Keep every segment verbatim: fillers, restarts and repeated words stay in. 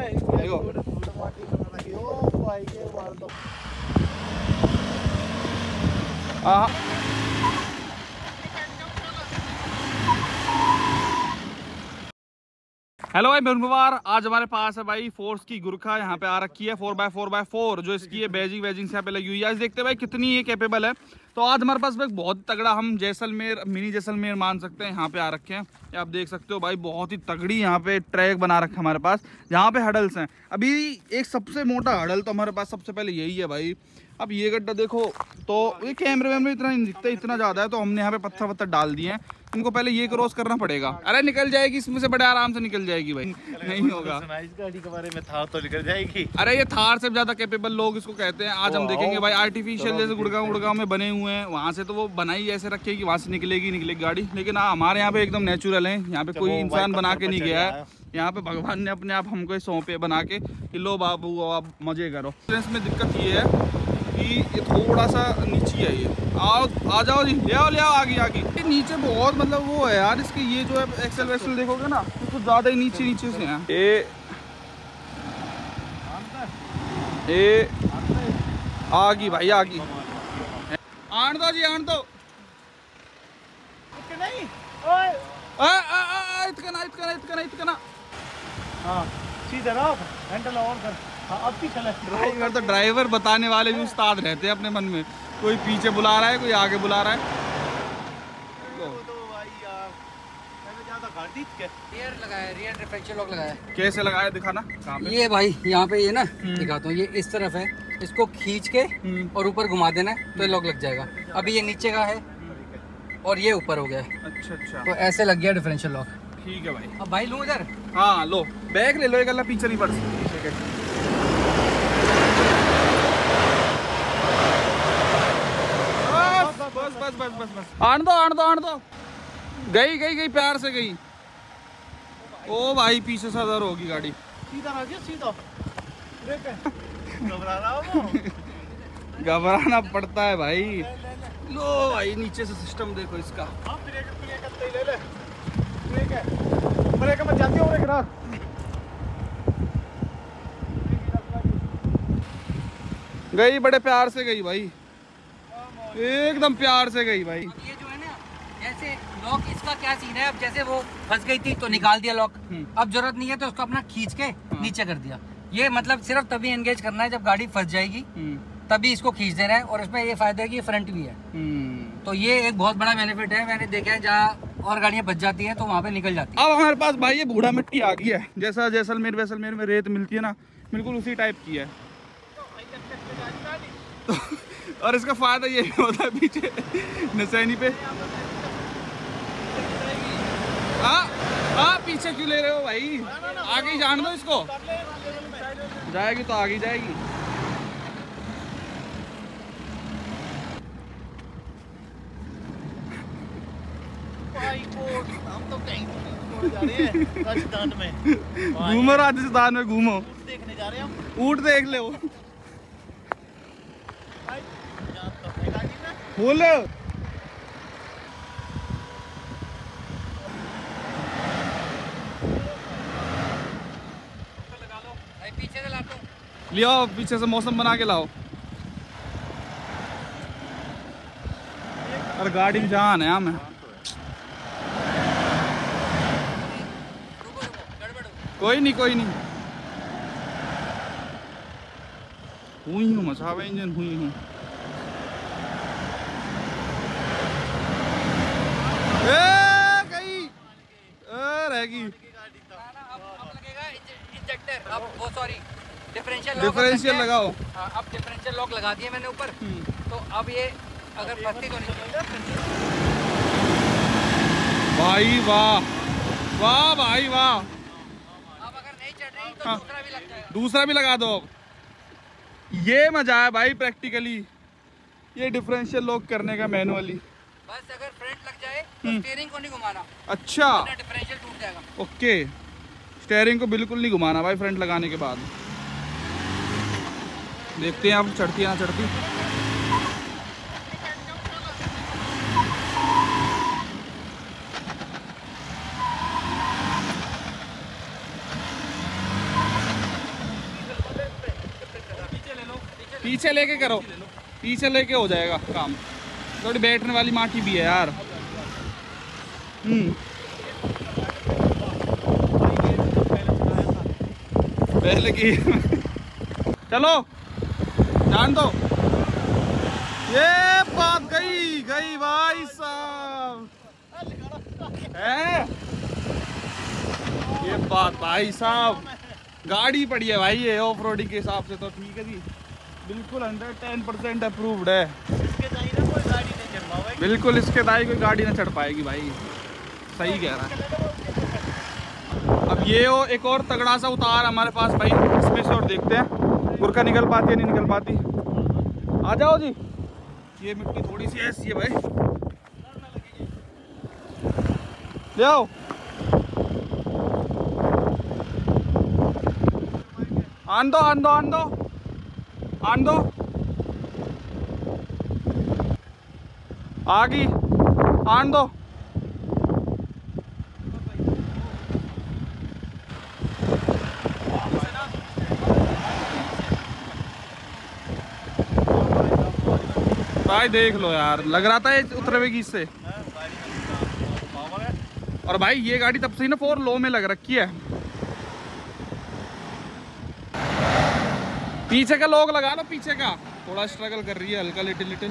देखो हाँ हेलो भाई मेहमान, आज हमारे पास है भाई फोर्स की गुरखा यहाँ पे आ रखी है four by four by four जो इसकी है बैजिंग वैजिंग से यहाँ पे लगी हुई है। आज देखते हैं भाई कितनी ये कैपेबल है। तो आज हमारे पास भाई बहुत तगड़ा हम जैसलमेर मिनी जैसलमेर मान सकते हैं यहाँ पे आ रखे हैं। आप देख सकते हो भाई बहुत ही तगड़ी यहाँ पे ट्रैक बना रखा है हमारे पास जहाँ पे हडल्स हैं। अभी एक सबसे मोटा हडल तो हमारे पास सबसे पहले यही है भाई। अब ये गड्ढा देखो तो ये कैमरे में इतना नहीं दिखता, इतना ज़्यादा है तो हमने यहाँ पे पत्थर पत्थर डाल दिए हैं। इनको पहले ये क्रॉस करना पड़ेगा। अरे निकल जाएगी, इसमें से बड़े आराम से निकल जाएगी भाई, नहीं होगा। इस गाड़ी के बारे में थार तो निकल जाएगी। अरे ये थार से ज्यादा कैपेबल लोग इसको कहते हैं। आज हम देखेंगे भाई आर्टिफिशियल जैसे गुड़गांव गुड़गांव में बने हुए हैं, वहाँ से तो वो बनाई ऐसे रखे कि वहाँ से निकलेगी निकलेगी गाड़ी, लेकिन हाँ हमारे यहाँ पे एकदम नेचुरल है। यहाँ पे कोई इंसान बना के नहीं गया है, यहाँ पे भगवान ने अपने आप हमको सौंपे बना के कि लो बाबू आप मजे करो। इसमें दिक्कत ये है कि ये थोड़ा सा नीचे है। ये आओ आ जाओ जी, ले आओ ले आओ आगे आगे। ये नीचे बहुत मतलब वो है यार इसके, ये जो है एक्सेल वैक्सेल देखोगे ना तो कुछ ज्यादा ही नीचे नीचे से है। ये ये आगी भाई आगी, आन दो जी आन दो। नहीं आ आ आ इतना इतना इतना इतना हाँ सीधा रहो, हैंडल ऑन कर। हाँ अब भी चला। ड्राइवर तो ड्राइवर बताने वाले भी उस्ताद रहते हैं अपने मन में, कोई पीछे बुला रहा है कोई आगे बुला रहा है। रियर लगाया, रियर डिफरेंशियल लॉक लगाया। कैसे लगाया दिखाना कहाँ पे? ये भाई यहाँ पे ये ना दिखाता हूँ, ये इस तरफ है, इसको खींच के और ऊपर घुमा देना है तो ये लॉक लग जाएगा। अभी ये नीचे का है और ये ऊपर हो गया है। अच्छा अच्छा तो ऐसे लग गया डिफरेंशियल लॉक। ठीक है भाई। अब भाई लूँ इधर? हाँ लो बैग ले लो, एक अल्लाह पीछे नहीं पड़ सकती। बस बस बस बस बस आन दो आन दो आन दो। गई गई गई प्यार से गई। ओ भाई पीछे से अदर होगी गाड़ी। सीधा आ गया सीधा। घबरा रहा हूँ। घबराना पड़ता है भाई। लो भाई नीचे से सिस्टम देखो इसका। ब्रेक ब्रेक ले ले। ब्रेक है, ब्रेक मत जाती हो, ब्रेक रख। गई बड़े प्यार से गई भाई, एकदम प्यार से गई भाई। ये जो है ना जैसे लॉक इसका क्या सीन है, अब जैसे वो फंस गई थी तो निकाल दिया लॉक, अब जरूरत नहीं है तो उसको अपना खींच के नीचे कर दिया। ये मतलब सिर्फ तभी एंगेज करना है जब गाड़ी फंस जाएगी तभी इसको खींच देना है। और इसमें ये फायदा है कि फ्रंट भी है, तो ये एक बहुत बड़ा बेनिफिट है। मैंने देखा है जहाँ और गाड़ियाँ बच जाती हैं तो वहाँ पे निकल जाती है। अब हमारे पास भाई ये बूढ़ा मिट्टी आ गई है, जैसा जैसलमेर वैसलमेर में रेत मिलती है ना, बिल्कुल उसी टाइप की है। और इसका फायदा ये होता है पीछे नसैनी पे। हाँ हाँ पीछे क्यों ले रहे हो भाई, आगे ही जान दो इसको, जाएगी तो आगे जाएगी। हम तो कहीं जा रहे हैं राजस्थान में। घूमो राजस्थान में घूमो, देखने जा रहे हैं हम। ऊँट देख ले वो बोल पीछे से लाता हूँ, लियो पीछे से मौसम बना के लाओ। और गाड़ी में जान है हमें। कोई नहीं कोई नहीं, हुई हूँ मसावा इंजन हुई हूँ। गई रहेगी। इंजेक्टर अब वो सॉरी डिफरेंशियल डिफरेंशियल लगाओ। हाँ अब डिफरेंशियल लॉक लगा दिए मैंने ऊपर, तो अब ये अगर फंसती तो नहीं। भाई वाह वाह भाई वाह। अब अगर नहीं चढ़ रही तो हाँ, दूसरा भी लग जाएगा। दूसरा भी लगा दो। ये मजा है भाई प्रैक्टिकली ये डिफरेंशियल लॉक करने का मैनुअली। बस अगर फ्रंट लग जाए तो स्टीयरिंग को नहीं घुमाना। अच्छा डिफरेंशियल टूट जाएगा। ओके, स्टीयरिंग को बिल्कुल नहीं घुमाना भाई फ्रंट लगाने के बाद। देखते हैं अब चढ़ती है ना चढ़ती। पीछे लेके करो, पीछे लेके हो जाएगा काम। थोड़ी बैठने वाली माटी भी है यार। हम्म पहले की चलो जान दो। ये बात गई गई भाई साहब है, ये बात भाई साहब गाड़ी पड़ी है भाई ये ऑफ रोडिंग के हिसाब से तो ठीक है जी, बिल्कुल हंड्रेड टेन परसेंट अप्रूव्ड है। इसके दाई ना कोई गाड़ी नहीं चढ़ पाएगी, बिल्कुल इसके दाई कोई गाड़ी ना चढ़ पाएगी भाई, सही कह रहा है। अब ये हो एक और तगड़ा सा उतार हमारे पास भाई, इसमें से और देखते हैं गुरखा निकल पाती है नहीं निकल पाती। आ जाओ जी, ये मिट्टी थोड़ी सी ऐसी है भाई, ले आओ। आन दो आन दो आन दो आन दो, आ गई आन दो। भाई देख लो यार, लग रहा था ये उतरेगी इससे। और भाई ये गाड़ी तब से ही ना फोर लो में लग रखी है। पीछे का लॉक लगा लो, पीछे का थोड़ा स्ट्रगल कर रही है हल्का लिटिल लिटिल।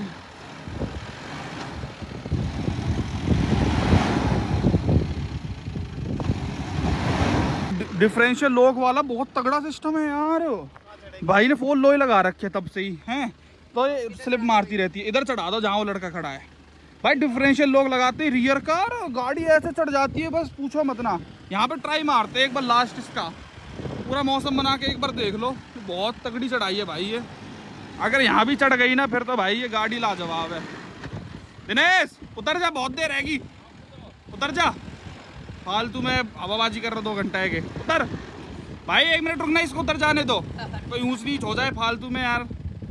डिफरेंशियल लॉक वाला बहुत तगड़ा सिस्टम है यार, भाई ने फोर लो ही लगा रखे तब से ही हैं, तो ये स्लिप मारती रहती है। इधर चढ़ा दो जहाँ वो लड़का खड़ा है भाई, डिफरेंशियल लोग लगाते हैं रियर का, गाड़ी ऐसे चढ़ जाती है बस पूछो मत ना। यहाँ पे ट्राई मारते हैं एक बार लास्ट, इसका पूरा मौसम बना के एक बार देख लो, बहुत तगड़ी चढ़ाई है भाई ये। अगर यहाँ भी चढ़ गई ना फिर तो भाई ये गाड़ी लाजवाब है। दिनेश उतर जा, बहुत देर रहेगी, उतर जा, फालतू में हवाबाजी कर रहा दो घंटा है के। उतर भाई, एक मिनट रुकना, इसको उतर जाने दो, कोई ऊंच नीच हो जाए फालतू में यार।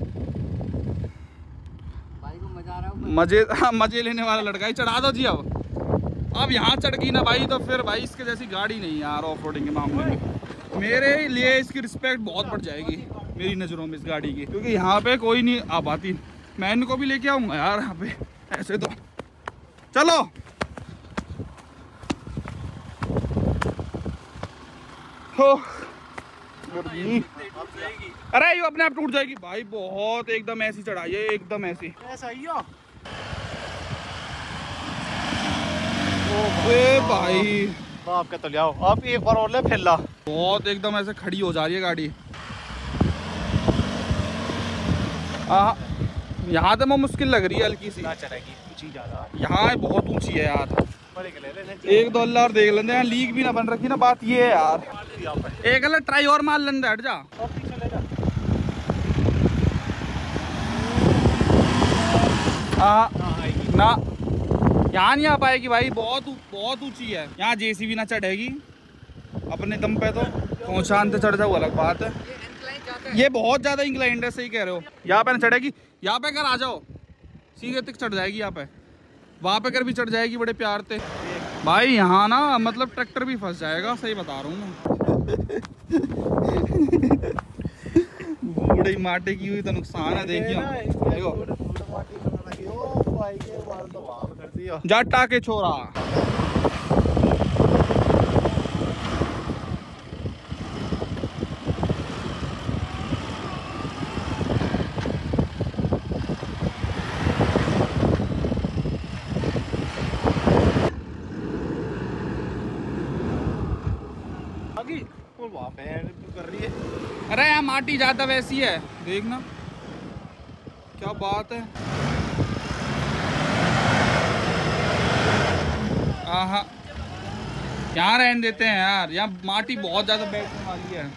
मजे हाँ, मजे लेने वाला लड़का ही, चढ़ा दो जी। अब अब यहाँ चढ़ गई ना भाई तो फिर भाई इसके जैसी गाड़ी नहीं यार ऑफ रोडिंग के मामले में। मेरे लिए इसकी रिस्पेक्ट बहुत बढ़ जाएगी मेरी नज़रों में इस गाड़ी की, क्योंकि यहाँ पे कोई नहीं आ पाती। मैं इनको भी लेके आऊँगा यार यहाँ पे ऐसे तो। चलो हो, अरे ये अपने आप टूट जाएगी भाई, बहुत एकदम ऐसी चढ़ाई है, एकदम ऐसी ऐसा ही हो। ए भाई बाप के तो ले आओ, आप एक बार और ले फिर ला। बहुत एकदम ऐसे खड़ी हो जा रही है गाड़ी। आ, यहाँ तो मैं मुश्किल लग रही है हल्की सी, ना चढ़ेगी ऊंची ज्यादा, यहाँ बहुत ऊंची है यार। बड़े के ले ले, एक दो अल्लाह और देख लेते हैं, लीक भी ना बन रखी ना, बात ये है यार। एक अल्लाह ट्राई और मार लेंगे, हट जा। आ, ना यहाँ नहीं आ पाएगी भाई, बहुत बहुत ऊंची है, यहाँ जेसीबी ना चढ़ेगी अपने दम पे, तो पहुँचान से चढ़ जाओ अलग बात है। ये बहुत ज्यादा इंक्लाइंड है, सही कह रहे हो। यहाँ पे ना चढ़ेगी, यहाँ पे कर आ जाओ, सीधे तक चढ़ जाएगी यहाँ पे, वहाँ पे कर भी चढ़ जाएगी बड़े प्यार से भाई। यहाँ ना मतलब ट्रैक्टर भी फंस जाएगा, सही बता रहा हूँ मैं। बूढ़ी माटी की हुई तो नुकसान है, देखिए देखो जाटा के छोरा। कर रही है। अरे यहाँ माटी ज्यादा वैसी है, देखना क्या बात है। हाँ, यहाँ रहने देते हैं यार, यहाँ माटी बहुत ज्यादा बैठने वाली है।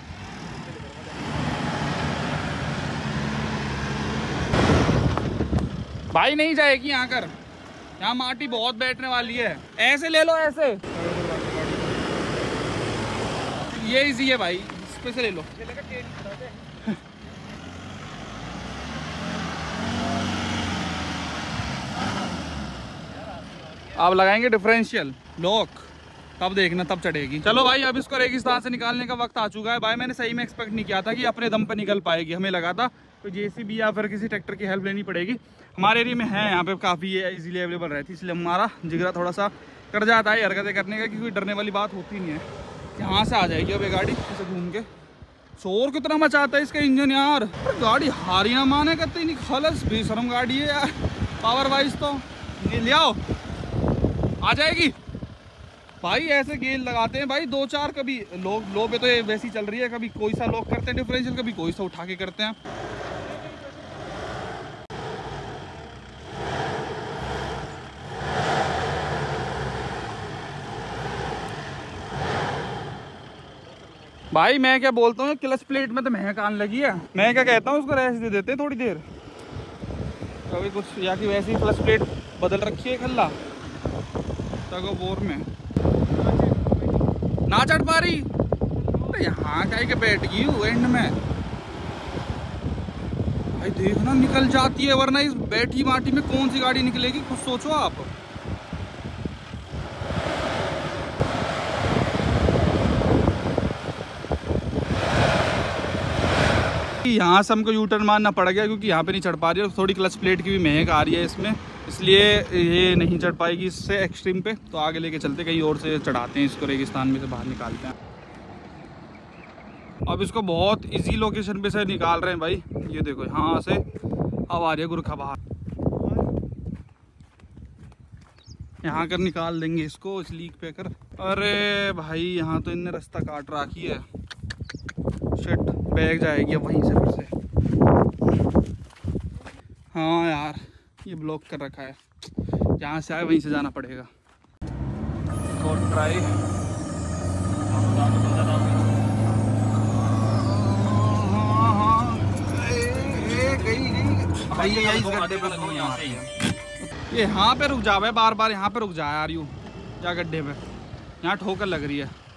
भाई नहीं जाएगी यहाँ कर, यहाँ माटी बहुत बैठने वाली है। ऐसे ले लो, ऐसे ये इजी है भाई, इस पे से ले लो। आप लगाएंगे डिफरेंशियल लॉक, तब देखना, तब चढ़ेगी। चलो भाई, अब इसको रेगिस्तान से निकालने का वक्त आ चुका है। भाई मैंने सही में एक्सपेक्ट नहीं किया था कि अपने दम पे निकल पाएगी। हमें लगा था कोई जेसीबी या फिर किसी ट्रैक्टर की हेल्प लेनी पड़ेगी। हमारे एरिया में है यहाँ पे काफ़ी इजीली अवेलेबल रहती है, इसलिए हमारा जिगरा थोड़ा सा कर जाता है हरकतें करने का, क्योंकि डरने वाली बात होती नहीं है। यहाँ से आ जाएगी अब ये गाड़ी ऐसे घूम के। शोर कितना मचाता है इसका इंजन यार, पर गाड़ी हारी ना माने करती नहीं, खलस बेशरम गाड़ी है यार। पावर वाइज तो ले आओ, आ जाएगी भाई। ऐसे गेल लगाते हैं भाई दो चार, कभी लोग लो पे तो ये वैसी चल रही है, कभी कोई सा लोग करते हैं डिफरेंशियल, कभी कोई सा उठा के करते हैं। भाई मैं क्या बोलता हूँ, क्लच प्लेट में तो महक आने लगी है। मैं क्या कहता हूँ, उसको रेस्ट दे देते हैं थोड़ी देर, कभी कुछ, या कि वैसे ही क्लच प्लेट बदल रखी है खल्ला तगो बोर में ना चढ़ पा रही। तो यहाँ कहीं के बैठ गई हूँ एंड में भाई, देखना निकल जाती है, वरना इस बैठी माटी में कौन सी गाड़ी निकलेगी, कुछ सोचो आप। यहाँ से हमको यू टर्न मारना पड़ गया, क्योंकि यहाँ पे नहीं चढ़ पा रही है। थोड़ी क्लच प्लेट की भी महक आ रही है इसमें, इसलिए ये नहीं चढ़ पाएगी इससे एक्सट्रीम पे। तो आगे लेके चलते, कहीं और से चढ़ाते हैं इसको, रेगिस्तान में से बाहर निकालते हैं। अब इसको बहुत इजी लोकेशन पे से निकाल रहे हैं भाई। ये देखो यहाँ से अब आ रही है गुरखा बाहर, यहाँ कर निकाल देंगे इसको इस लीक पे कर। अरे भाई यहाँ तो इनने रास्ता काट रखी है, शिट, बैग जाएगी अब वहीं से फिर से। हाँ यार, ये ब्लॉक कर रखा है, जहाँ से आए वहीं से जाना पड़ेगा। तो ट्राई ये यहाँ पे रुक जा भाई, बार बार यहाँ पे रुक जा यार, यूँ या गड्ढे पे, यहाँ ठोकर लग रही है।